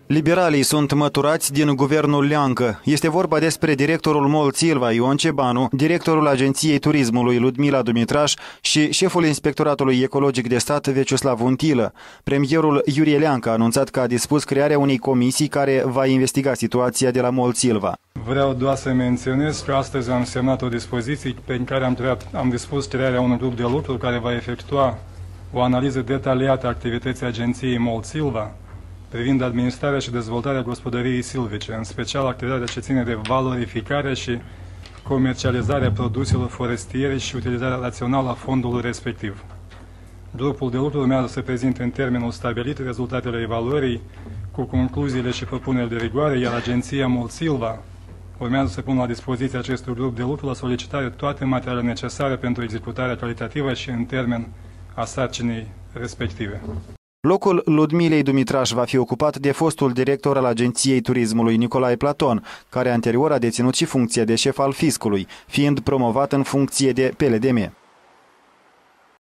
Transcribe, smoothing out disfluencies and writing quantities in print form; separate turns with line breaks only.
Liberalii sunt măturați din guvernul Leancă. Este vorba despre directorul MOL Silva, Ion Cebanu, directorul Agenției Turismului Ludmila Dumitraș și șeful Inspectoratului Ecologic de Stat Veciuslav Untilă. Premierul Iurie Leancă a anunțat că a dispus crearea unei comisii care va investiga situația de la MOL Silva.
Vreau doar să menționez că astăzi am semnat o dispoziție prin care am dispus crearea unui grup de lucru care va efectua o analiză detaliată a activității agenției MOL Silva privind administrarea și dezvoltarea gospodăriei silvice, în special activitatea ce ține de valorificarea și comercializarea produselor forestiere și utilizarea rațională a fondului respectiv. Grupul de lucru urmează să prezinte în termenul stabilit rezultatele evaluării cu concluziile și propunerile de rigoare, iar agenția MOL Silva urmează să pună la dispoziție acestui grup de lucru la solicitare toate materialele necesare pentru executarea calitativă și în termen a sarcinii respective.
Locul Ludmilei Dumitraș va fi ocupat de fostul director al Agenției Turismului Nicolae Platon, care anterior a deținut și funcția de șef al fiscului, fiind promovat în funcție de PLDM.